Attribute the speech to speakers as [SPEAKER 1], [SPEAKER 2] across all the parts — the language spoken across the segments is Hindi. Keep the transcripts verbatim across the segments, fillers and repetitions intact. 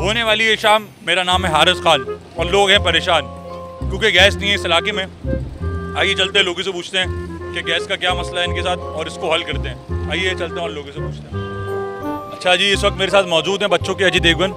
[SPEAKER 1] होने वाली है शाम। मेरा नाम है हारिस खान और लोग हैं परेशान क्योंकि गैस नहीं है इस इलाके में। आइए चलते हैं लोगों से पूछते हैं कि गैस का क्या मसला है इनके साथ और इसको हल करते हैं। आइए चलते हैं और लोगों से पूछते हैं। अच्छा जी, इस वक्त मेरे साथ मौजूद हैं बच्चों के अजय देवगन।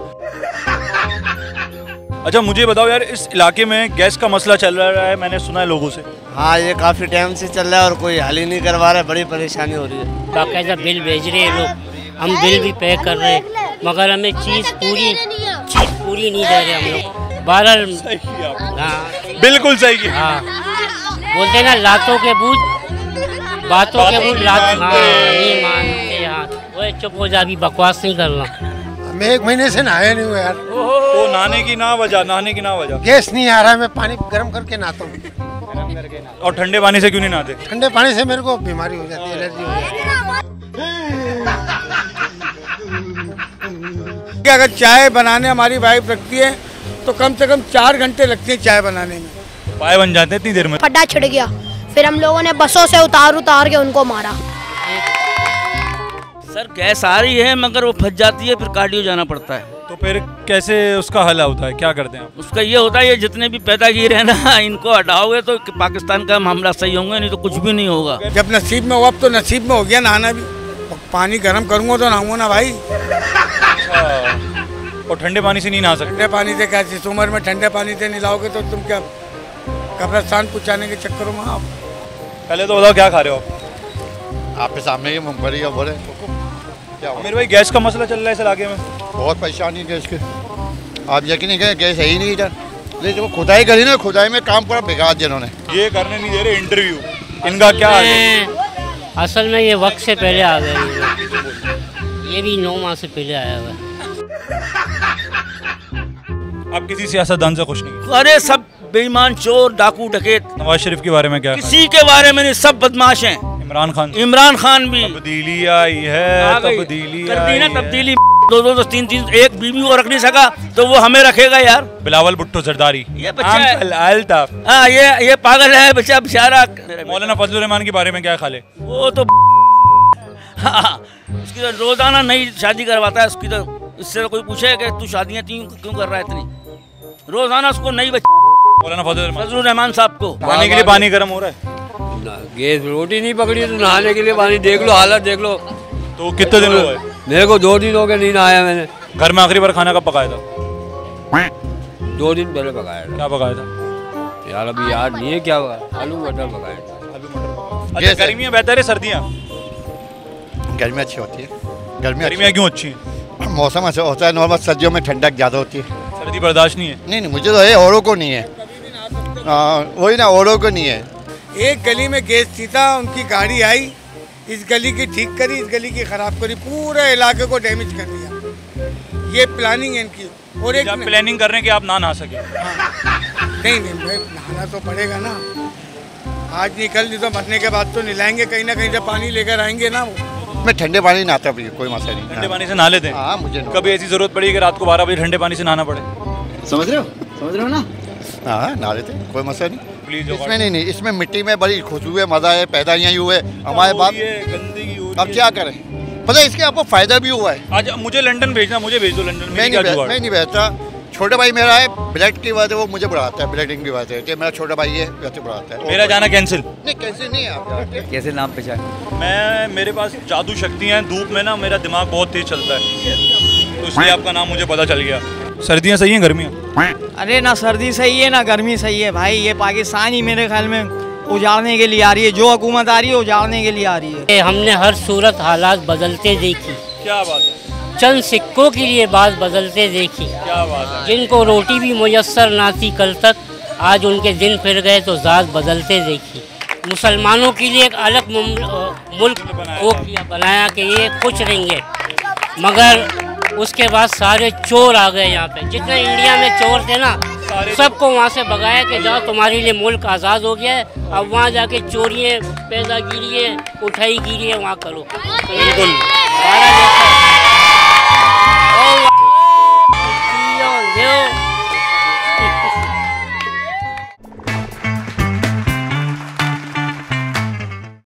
[SPEAKER 1] अच्छा मुझे बताओ यार, इस इलाके में गैस का मसला चल रहा है, मैंने सुना है लोगों से।
[SPEAKER 2] हाँ, ये काफ़ी टाइम से चल रहा है और कोई हल ही नहीं करवा रहा है, बड़ी परेशानी हो रही है।
[SPEAKER 3] बाकायदा बिल भेज रहे हैं लोग, हम बिल भी पे कर रहे हैं मगर हमें चीज़ पूरी चीज़ पूरी नहीं दे रहे हम लोग। बारह हाँ
[SPEAKER 1] बिल्कुल सही किया।
[SPEAKER 3] हाँ बोलते ना लातों के बूझ बातों के बूझ लात हाँ नहीं मानते। हाँ वो चुप हो जा, बकवास नहीं करना।
[SPEAKER 4] मैं एक महीने से नहाया नहीं हूँ यार।
[SPEAKER 1] तो नहाने की ना वजह नहाने की ना वजह
[SPEAKER 4] गैस नहीं आ रहा है, मैं पानी गर्म करके नहाता हूँ।
[SPEAKER 1] और ठंडे पानी से क्यों नहीं नहाते?
[SPEAKER 4] ठंडे पानी से मेरे को बीमारी हो जाती है, एलर्जी हो जाती है।
[SPEAKER 5] अगर चाय बनाने हमारी वाइफ रखती है तो कम से कम चार घंटे लगते हैं चाय बनाने में।
[SPEAKER 1] पाए बन जाते हैं इतनी देर में।
[SPEAKER 6] फटा छिड़ गया, फिर हम लोगों ने बसों से उतार उतार के उनको मारा।
[SPEAKER 7] सर गैस आ रही है मगर वो फंस जाती है, फिर कार्डियो जाना पड़ता है।
[SPEAKER 1] तो फिर कैसे उसका हल होता है, क्या करते हैं आप?
[SPEAKER 7] उसका ये होता है ये जितने भी पैदागिर है ना इनको हटाओगे तो पाकिस्तान का मामला सही होंगे, नहीं तो कुछ भी नहीं होगा।
[SPEAKER 5] जब नसीब में हो अब तो नसीब में हो गया नहाना भी। पानी गर्म करूँगा तो नहाऊंगा ना भाई।
[SPEAKER 1] और ठंडे पानी से नहीं नहा सकते?
[SPEAKER 5] ठंडे पानी से क्या, इस उम्र में ठंडे पानी से नहलाओगे तो तुम क्या कब्रिस्तान पहुँचाने के चक्करों में आप।
[SPEAKER 1] पहले तो बताओ क्या खा रहे हो आप?
[SPEAKER 8] आपके सामने ही मूंगफली और बोले क्या
[SPEAKER 1] मेरे भाई गैस का मसला चल रहा है इस इलाके में,
[SPEAKER 8] बहुत परेशानी है गैस के। आप यकीन नहीं करें गैस है ही नहीं इधर। लेकिन वो खुदाई करी ना, खुदाई में काम पूरा बिगाड़ दिया इन्होंने।
[SPEAKER 1] ये करने नहीं दे रहे इंटरव्यू, इनका क्या है?
[SPEAKER 3] असल में ये वक्त से पहले आ गए, ये भी नौ माह से पहले आया हुआ।
[SPEAKER 1] आप किसी सियासतदान से खुश नहीं?
[SPEAKER 7] अरे सब बेईमान, चोर, डाकू, डकैत।
[SPEAKER 1] नवाज शरीफ के बारे में क्या?
[SPEAKER 7] किसी के बारे में नहीं, सब बदमाश हैं।
[SPEAKER 1] इमरान खान
[SPEAKER 7] इमरान खान भी
[SPEAKER 1] तब्दीली आई है, तब्दीली
[SPEAKER 7] कर दी ना तब्दीली। दो दो दो तीन तीन एक बीवी को रख नहीं सका तो वो हमें रखेगा यार।
[SPEAKER 1] बिलावल भुट्टो जरदारी,
[SPEAKER 7] ये बच्चा
[SPEAKER 1] हाँ
[SPEAKER 7] ये ये पागल है बच्चा बेचारा।
[SPEAKER 1] मौलाना फजलुर रहमान के बारे में क्या ख्याल है?
[SPEAKER 7] वो तो हाँ, उसकी तो रोजाना नई शादी करवाता है उसकी तो। इससे तो कोई पूछे कि तू शादियाँ क्यों कर रहा है इतनी, रोजाना उसको नई
[SPEAKER 1] मौलाना
[SPEAKER 7] फजलुर रहमान साहब को।
[SPEAKER 1] पानी के लिए पानी गर्म हो रहा है,
[SPEAKER 2] गैस रोटी नहीं पकड़ी तो नहाने के लिए पानी देख लो, हालत देख लो।
[SPEAKER 1] तो कितने दिन हुए?
[SPEAKER 2] मेरे को दो दिन हो गए नहीं नहाया मैंने।
[SPEAKER 1] घर में आखिरी बार खाना कब पकाया था?
[SPEAKER 2] दो दिन पहले पकाया था।
[SPEAKER 1] क्या पकाया था
[SPEAKER 2] यार? अभी याद नहीं है क्या हुआ। आलू मटर पकाया था।
[SPEAKER 1] आलू मटर। अच्छा गर्मियाँ बेहतर है सर्दियाँ?
[SPEAKER 8] गर्मी अच्छी होती है। गर्मी
[SPEAKER 1] गर्मियाँ क्यों अच्छी है?
[SPEAKER 8] मौसम अच्छा होता है नॉर्मल। सर्दियों में ठंडक ज़्यादा होती है।
[SPEAKER 1] सर्दी बर्दाश्त नहीं है?
[SPEAKER 8] नहीं नहीं, मुझे तो है, औरों को नहीं है। वही ना, औरों को नहीं है।
[SPEAKER 5] एक गली में गैस थी था, उनकी गाड़ी आई, इस गली की ठीक करी, इस गली की खराब करी, पूरे इलाके को डैमेज कर दिया। ये प्लानिंग है इनकी। और एक
[SPEAKER 1] प्लानिंग कर रहे हैं कि आप ना नहा सके।
[SPEAKER 5] हाँ। नहीं नहीं भाई, नहाना तो पड़ेगा ना। आज निकल दी तो मरने के बाद तो नहलाएंगे, कहीं ना कहीं से पानी लेकर आएंगे ना। वो
[SPEAKER 8] मैं ठंडे पानी नहाता भी, कोई मसला नहीं।
[SPEAKER 1] ठंडे पानी से नहा लेते हैं?
[SPEAKER 8] हाँ मुझे
[SPEAKER 1] कभी ऐसी जरूरत पड़ी कि रात को बारह बजे ठंडे पानी से नहाना पड़े?
[SPEAKER 8] समझ रहे हो समझ रहे हो ना? हाँ नहा लेते, कोई मसला नहीं। इसमें नहीं नहीं, इसमें मिट्टी में बड़ी खुशबू है, मजा है, पैदा यहीं हुए हमारे बाप। अब क्या करें, पता है इसके आपको फायदा भी हुआ है।
[SPEAKER 1] आज मुझे लंदन भेजना, मुझे भेज दो लंदन।
[SPEAKER 8] मैं नहीं मैं नहीं भेजता। छोटा भाई मेरा है, ब्लड की वजह से वो मुझे बढ़ाता है, ब्लडिंग की वजह से कि मेरा छोटा भाई है वैसे बढ़ाता है।
[SPEAKER 1] मेरा जाना कैंसिल?
[SPEAKER 8] नहीं कैंसिल नहीं है। आप
[SPEAKER 2] कैसे नाम पे जाए?
[SPEAKER 1] मैं मेरे पास जादू शक्तियाँ हैं, धूप में ना मेरा दिमाग बहुत तेज चलता है, तो इसलिए आपका नाम मुझे पता चल गया। सर्दियाँ सही हैं गर्मियाँ?
[SPEAKER 9] अरे ना सर्दी सही है ना गर्मी सही है भाई। ये पाकिस्तान ही मेरे ख्याल में उजाड़ने के लिए आ रही है। जो हुकूमत आ रही है उजाड़ने के लिए आ रही है।
[SPEAKER 3] हमने हर सूरत हालात बदलते देखी।
[SPEAKER 1] क्या बात है?
[SPEAKER 3] चंद सिक्कों के लिए बात बदलते देखी।
[SPEAKER 1] क्या बात है?
[SPEAKER 3] जिनको रोटी भी मुयस्सर ना थी कल तक, आज उनके दिन फिर गए तो ज़ात बदलते देखी। मुसलमानों के लिए एक अलग मुल्क वो किया बनाया कि ये खुश रहेंगे, मगर उसके बाद सारे चोर आ गए यहाँ पे। जितने इंडिया में चोर थे ना सबको वहाँ से भगाया कि जाओ तुम्हारे लिए मुल्क आज़ाद हो गया है, अब वहाँ जाके चोरियाँ पैदागिरियाँ उठाई गिरियाँ वहाँ करो।
[SPEAKER 1] बिल्कुल।